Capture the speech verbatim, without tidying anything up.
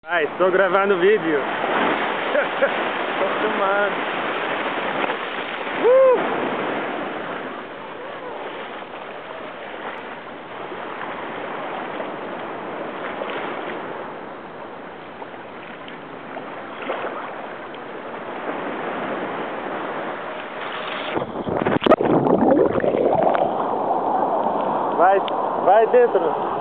Vai, estou gravando vídeo. Estou filmando. Uh! Vai, vai dentro.